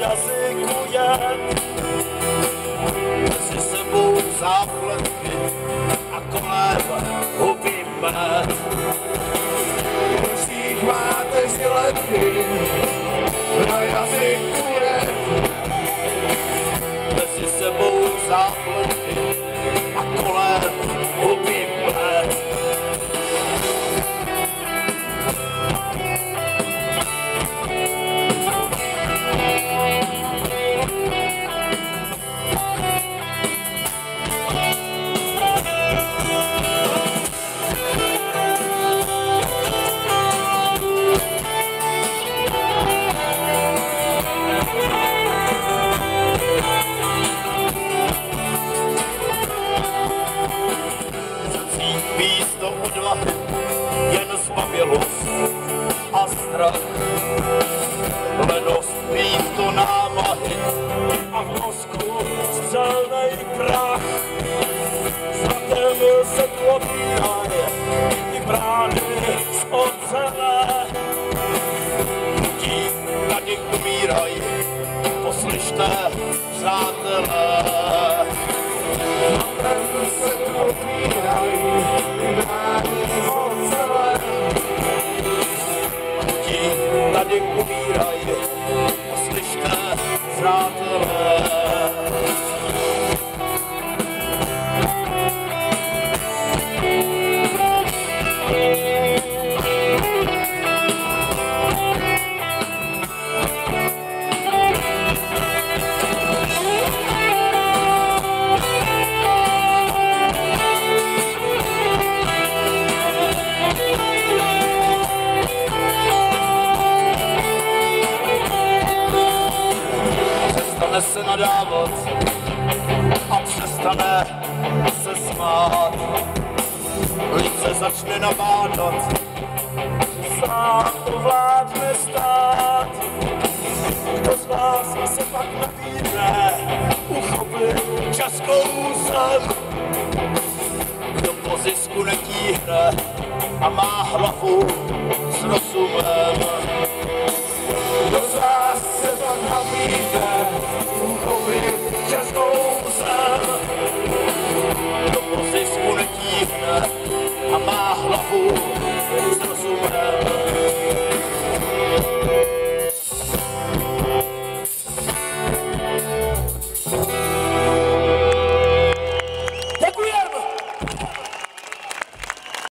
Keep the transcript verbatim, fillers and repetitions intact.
jazyku jet. Mezi sebou zápletky a kolem huby med. V ručích máte žiletky, na jazyku jet. Mezi sebou zápletky a kolem huby med. Místo odvahy, jen zbabělost a strach. Lenost místo námahy a v mozku střelnej prach. Svatem se tu otvírají i brány z ocele. Ti tady umírají, poslyšte, přátelé. Svatem se tu otvírají i brány z ocele. Ti tady umírají, poslyšte, přátelé. Přestane se nadávat a přestane se smát. Lid se začne nabádat, sám ovládne stát. Kdo z vás se pak nabídne uchopit českou zem? Kdo po zisku netíhne a má hlavu s rozumem? Kdo z vás se pak nabídne